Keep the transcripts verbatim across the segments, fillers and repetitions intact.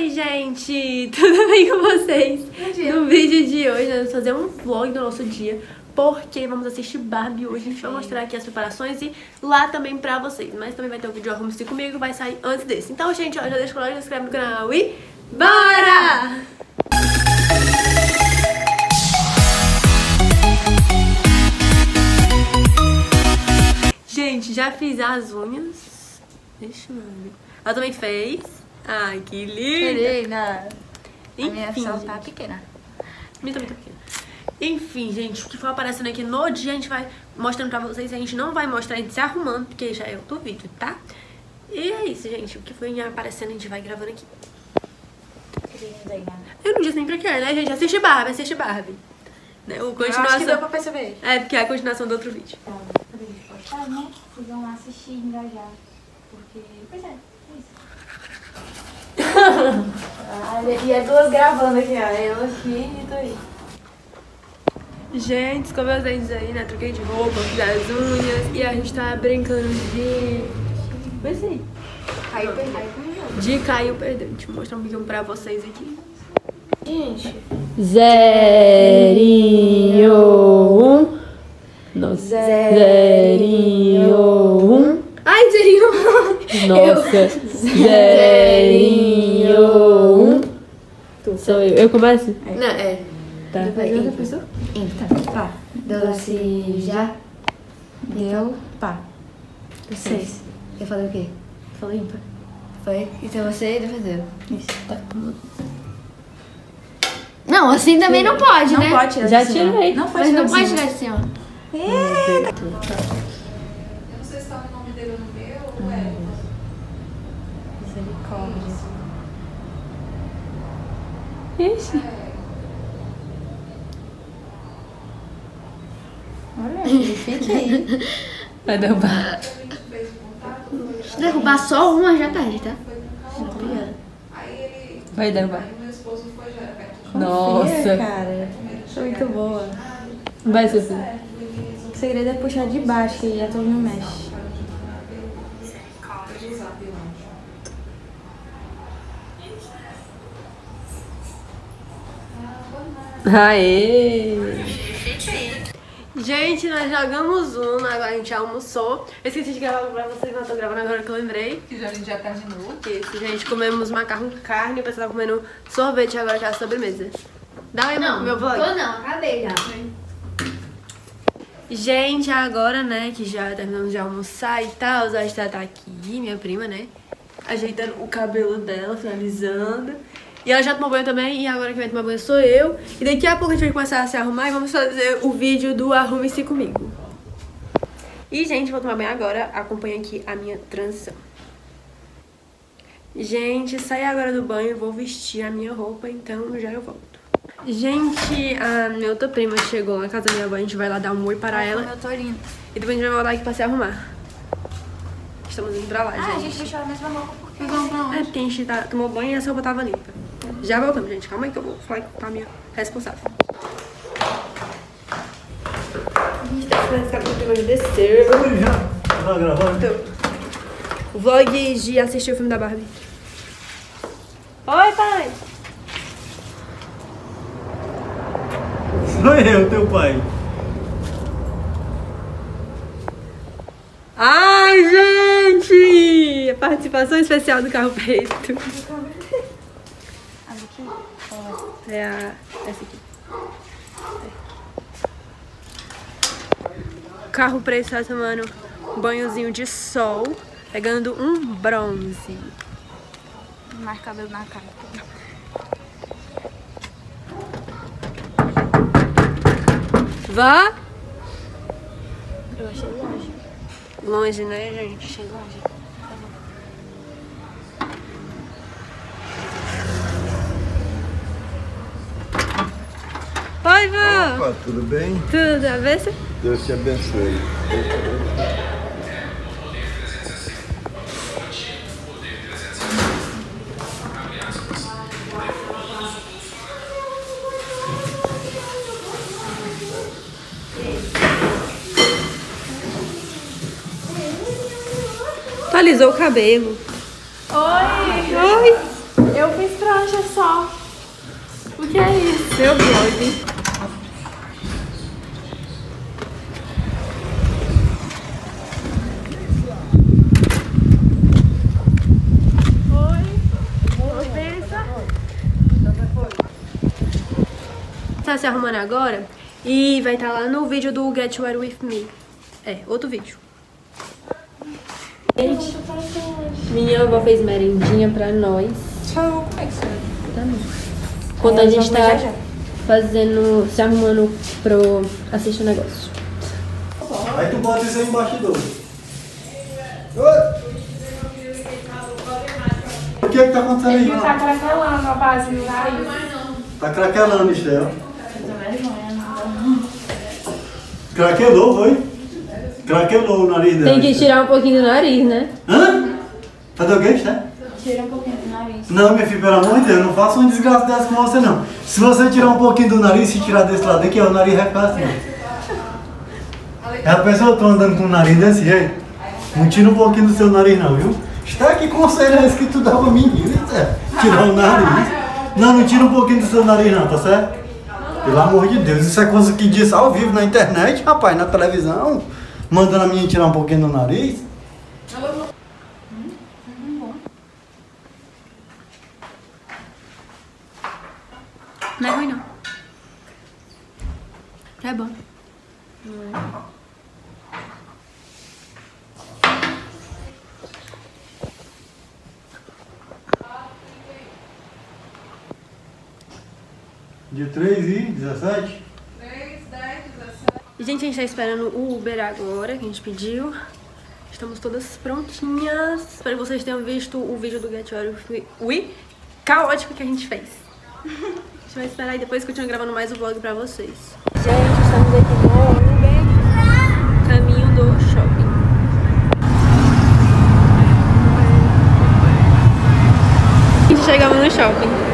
Oi, gente! Tudo bem com vocês? No vídeo de hoje, nós vamos fazer um vlog do nosso dia, porque vamos assistir Barbie hoje. A gente vai mostrar aqui as preparações e lá também pra vocês. Mas também vai ter um vídeo Arrume-se Comigo, vai sair antes desse. Então, gente, ó, já deixa o like, se inscreve no canal e bora! Gente, já fiz as unhas. Deixa eu ver. Ela também fez. Ai, que linda! Enfim, a minha só gente. tá pequena. Minha também tá pequena. Enfim, gente, o que for aparecendo aqui no dia, a gente vai mostrando pra vocês. A gente não vai mostrar a gente se arrumando, porque já é outro vídeo, tá? E é isso, gente. O que for aparecendo, a gente vai gravando aqui. Eu não disse nem pra quê, né, gente? Assiste Barbie, assiste Barbie. Né? O continuação... Eu acho que deu pra perceber. É, porque é a continuação do outro vídeo. Então, quando a gente postar, né? Vocês vão lá assistir e engajar. Porque, pois é, é isso. Ah, e é duas gravando aqui, ó. Eu aqui e tu aí. Gente, escovei os dentes aí, né? Troquei de roupa, fiz as unhas. E a gente tá brincando de... Pois é. Caiu, perdeu. De caiu, perdeu. Deixa eu mostrar um pouquinho pra vocês aqui. Gente. Zerinho, um. Nossa. Zerinho, um. Ai, zerinho. Nossa. Zerinho, um. Sou eu. Eu começo? Não, é. Tá. Depois outra pessoa? Então, pá. Doce já. Deu, pá. Seis. Eu falei o quê? Falei ímpar. Foi? Então você depois eu. Isso. Tá. Não, assim também não pode, não né? Não pode tirar Já de cima. Tirei. Não pode, não pode tirar de cima. Eita! Eu não sei se tá o nome dele no meu ou é. Misericórdia. Ixi. Olha, fica aí. Vai derrubar. Se derrubar só uma já tá, já tá? Vai derrubar. Nossa, Nossa. cara. Foi muito boa. Vai, Sofia. O segredo é puxar de baixo, que a turma não mexe. Aê! Gente, nós jogamos um, agora a gente já almoçou. Eu esqueci de gravar pra vocês, mas eu tô gravando agora que eu lembrei. Que já a gente já terminou. Isso, gente, comemos macarrão com carne, o pessoal tá comendo sorvete agora que é a sobremesa. Dá aí Não, meu vlog. tô não, acabei já. Gente, agora, né, que já terminamos de almoçar e tal, a Esther tá aqui, minha prima, né, ajeitando o cabelo dela, finalizando. E ela já tomou banho também, e agora quem vai tomar banho sou eu. E daqui a pouco a gente vai começar a se arrumar e vamos fazer o vídeo do Arrume-se Comigo. E, gente, vou tomar banho agora, acompanha aqui a minha transição. Gente, saí agora do banho, vou vestir a minha roupa, então já eu volto. Gente, a minha outra prima chegou lá na casa da minha avó, a gente vai lá dar um oi para ela. Eu tô linda. E depois a gente vai voltar aqui pra se arrumar. Estamos indo pra lá, Ah, gente. a gente deixou a mesma roupa porque vamos pra onde? É porque a gente tá, tomou banho e essa roupa tava limpa. Já voltamos, gente. Calma aí que eu vou falar com a minha responsável. A gente tá esperando esse cabelo de descer. Tá gravando? Então, o vlog de assistir o filme da Barbie. Oi, pai! Sou eu, teu pai. Ai, gente! A participação especial do carro preto. É a... essa aqui. O carro preto tá tomando um banhozinho de sol, pegando um bronze. Mais cabelo na cara. Vá! Eu achei longe. Longe, né, gente? Achei longe. Oi, vó! Opa, tudo bem? Tudo, a ver se... Deus te abençoe. Tu alisou o cabelo. Oi! Oi! Eu fiz pra Seu vlog. Tá se arrumando agora e vai estar lá no vídeo do Get Ready With Me. É, outro vídeo. Gente, minha avó fez merendinha pra nós. Tchau. Como é que você Tá bom. Enquanto a gente tá fazendo, se arrumando pro assistir o negócio. Aí tu bota isso aí embaixo do. O que é que tá acontecendo aí? Ele tá craquelando a base do nariz. Tá craquelando, Michel. Craquelou, foi? Craquelou o nariz dela. Tem que tirar um pouquinho do nariz, né? Hã? Fazer o quê, Michel? Tira um pouquinho do nariz. Não, minha filha, pelo amor de Deus, não faça uma desgraça dessa com você, não. Se você tirar um pouquinho do nariz, se tirar desse lado aqui, o nariz vai ficar assim, ó. É a pessoa que tá andando com o nariz desse jeito. Não tira um pouquinho do seu nariz, não, viu? Está aqui conselho esse que tu dá pra mim, né? Tirar o nariz. Não, não tira um pouquinho do seu nariz, não, tá certo? Pelo amor de Deus, isso é coisa que diz ao vivo na internet, rapaz, na televisão. Mandando a minha tirar um pouquinho do nariz. Não é ruim, não. É bom. Dia três e dezessete? três, dez, dezessete. Gente, a gente tá esperando o Uber agora, que a gente pediu. Estamos todas prontinhas. Espero que vocês tenham visto o vídeo do Get Ready With Me caótico que a gente fez. A gente vai esperar e depois continuar gravando mais o vlog pra vocês. Gente, estamos aqui no Uber, caminho do shopping. E chegamos no shopping.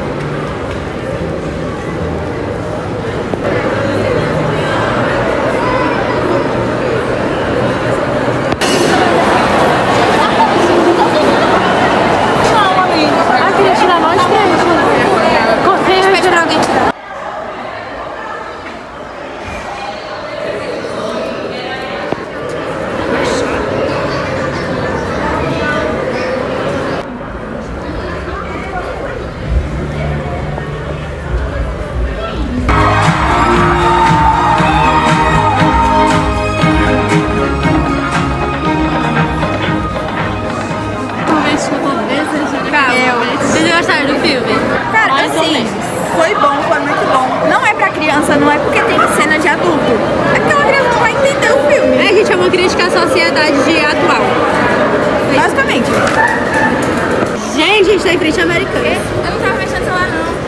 Vocês gostaram do filme? Cara, assim, foi bom, foi muito bom. Não é pra criança, não é porque tem cena de adulto. É porque uma criança não vai entender o filme. É, gente, é uma crítica à sociedade atual. Basicamente. Gente, a gente tá em frente à Americana. Eu não tava mexendo no celular, não.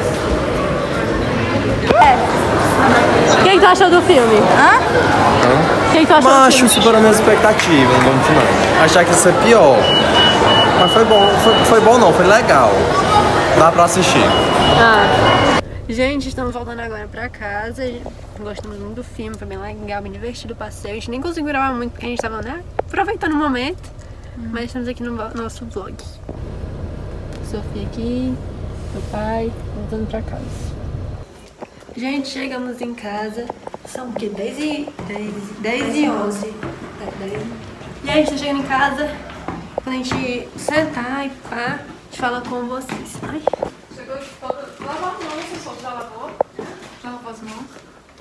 O que, que tu achou do filme? Hã? O que, que tu achou do Macho, filme? superou minhas expectativas, não vou mentir não. Achar que ia ser pior. Mas foi bom, foi, foi bom não, foi legal. Dá pra assistir. Ah. Gente, estamos voltando agora pra casa. Gostamos muito do filme, foi bem legal, bem divertido o passeio. A gente nem conseguiu gravar muito porque a gente tava, né, aproveitando o momento. Hum. Mas estamos aqui no nosso vlog. Sofia aqui, meu pai, voltando pra casa. Gente, chegamos em casa. São o quê? dez e... dez e onze. É, dez. E aí, a gente tá chegando em casa. Quando a gente sentar e pá, a gente fala com vocês. Ai. Chegou de toda. Lava as mãos, se for já lavou. Já lavou as mãos.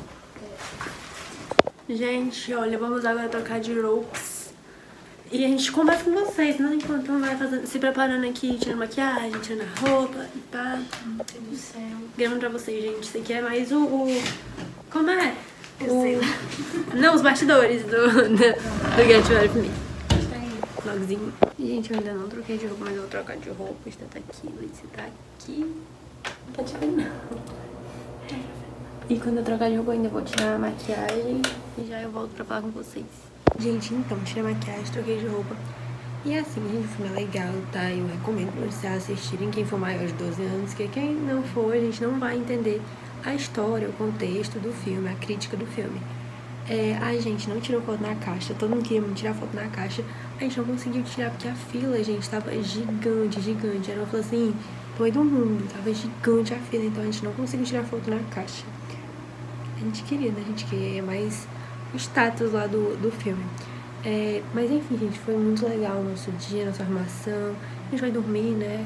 Gente, olha, vamos agora trocar de roupas. E a gente conversa com vocês, né? Enquanto vai fazendo, se preparando aqui, tirando maquiagem, tirando a roupa e pá. Meu Deus do céu. Gravando pra vocês, gente. Isso aqui é mais o... o como é? O, não, os bastidores do, do, do Get Ready With Me. Vlogzinho. E, gente, eu ainda não troquei de roupa, mas eu vou trocar de roupa. Está tá aqui, Letícia tá aqui. Não pode ver, não. E quando eu trocar de roupa, eu ainda vou tirar a maquiagem. E já eu volto pra falar com vocês. Gente, então, tirei a maquiagem, troquei de roupa. E assim, gente, o filme é legal, tá? Eu recomendo pra vocês assistirem, quem for maior de doze anos, que quem não for, a gente não vai entender a história, o contexto do filme, a crítica do filme. É, a gente não tirou foto na caixa, todo mundo queria tirar foto na caixa, a gente não conseguiu tirar porque a fila, gente, tava gigante, gigante. Ela falou assim, tamanho do mundo, tava gigante a fila, então a gente não conseguiu tirar foto na caixa. A gente queria, né? A gente queria mais o status lá do, do filme. É, mas enfim, gente, foi muito legal o nosso dia, nossa armação. A gente vai dormir, né?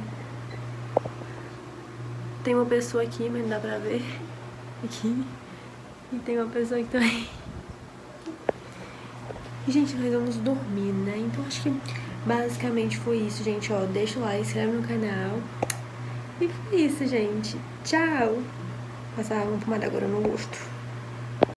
Tem uma pessoa aqui, mas não dá pra ver. Aqui. E tem uma pessoa aqui também. E, gente, nós vamos dormir, né? Então acho que basicamente foi isso, gente. Ó, deixa o like, se inscreve no canal. E foi isso, gente. Tchau! Passar uma pomada agora no rosto.